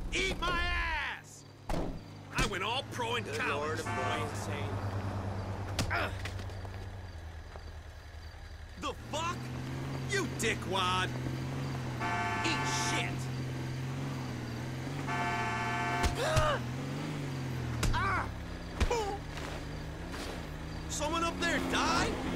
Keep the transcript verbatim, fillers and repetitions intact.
Eat my ass! I went all pro in Good college. Lord above. Insane. Ugh. The fuck? You dickwad! Eat shit! Ah! Ah! Someone up there died?